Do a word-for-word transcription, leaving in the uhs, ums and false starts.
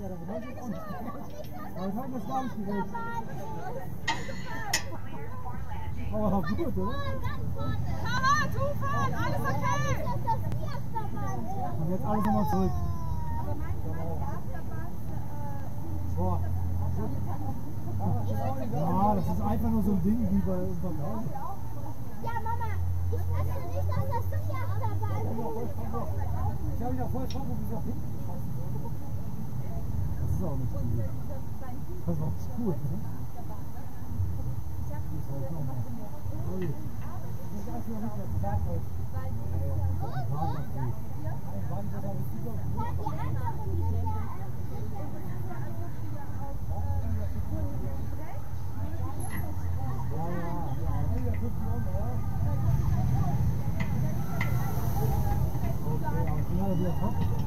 ja, das habe ich auch nicht gewählt. Aber ich habe das gar nicht gewählt. Aber war gut, oder? Mama, du fahren, alles okay. Und jetzt alles nochmal zurück. Boah. Ja, das ist einfach nur so ein Ding wie bei unserem Haus. Ja, Mama, ich dachte nicht, dass das Skiachterbahn ist. Ich habe ja voll schon, wo dieser hinten geschossen wurde. Das ist auch nicht cool. Das war nicht cool, ne? Das war auch mal. Oh, das ist einfach noch nicht mehr gesagt, weil... Okay, aber ich bin wieder top.